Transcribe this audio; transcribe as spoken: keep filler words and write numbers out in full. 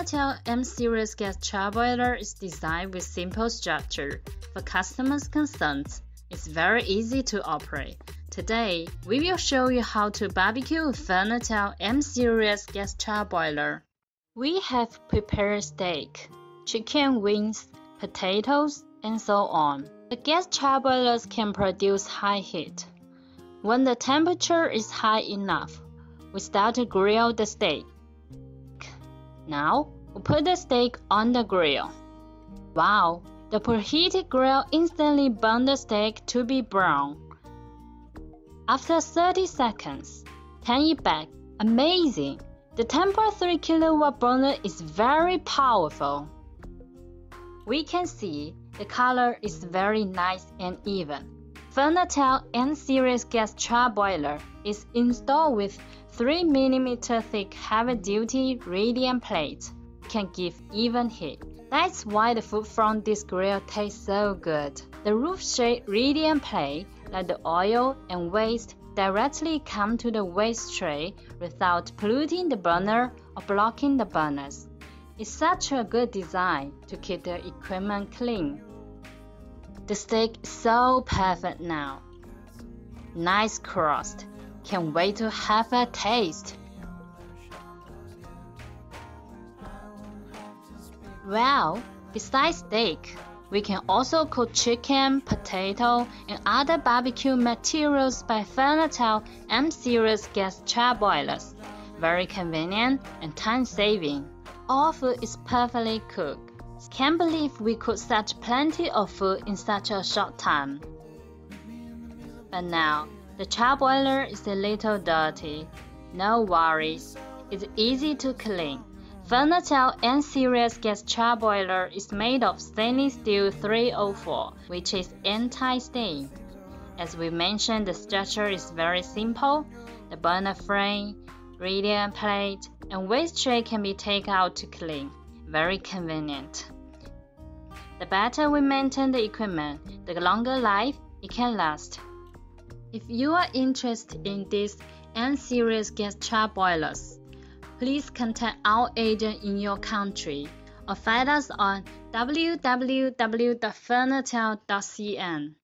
Furnotel M-series gas charbroiler is designed with simple structure for customers' concerns. It's very easy to operate. Today, we will show you how to barbecue with Furnotel M-series gas charbroiler. We have prepared steak, chicken wings, potatoes, and so on. The gas charbroilers can produce high heat. When the temperature is high enough, we start to grill the steak. Now, we put the steak on the grill. Wow, the preheated grill instantly burned the steak to be brown. After thirty seconds, turn it back. Amazing! The Temper three kilowatt burner is very powerful. We can see the color is very nice and even. Furnotel M-series gas charbroiler is installed with three millimeter thick heavy-duty radiant plate. Can give even heat. That's why the food from this grill tastes so good. The roof-shaped radiant plate let the oil and waste directly come to the waste tray without polluting the burner or blocking the burners. It's such a good design to keep the equipment clean. The steak is so perfect now. Nice crust. Can't wait to have a taste. Well, besides steak, we can also cook chicken, potato, and other barbecue materials by Furnotel M-series gas charbroilers. Very convenient and time-saving. All food is perfectly cooked. Can't believe we cooked such plenty of food in such a short time. But now, the charbroiler is a little dirty. No worries, it's easy to clean. Furnotel M-series gas charbroiler is made of stainless steel three oh four, which is anti-stain. As we mentioned, the structure is very simple. The burner frame, radiant plate, and waste tray can be taken out to clean. Very convenient. The better we maintain the equipment, the longer life it can last. If you are interested in these M-series gas charbroilers, please contact our agent in your country or find us on w w w dot furnotel dot c n.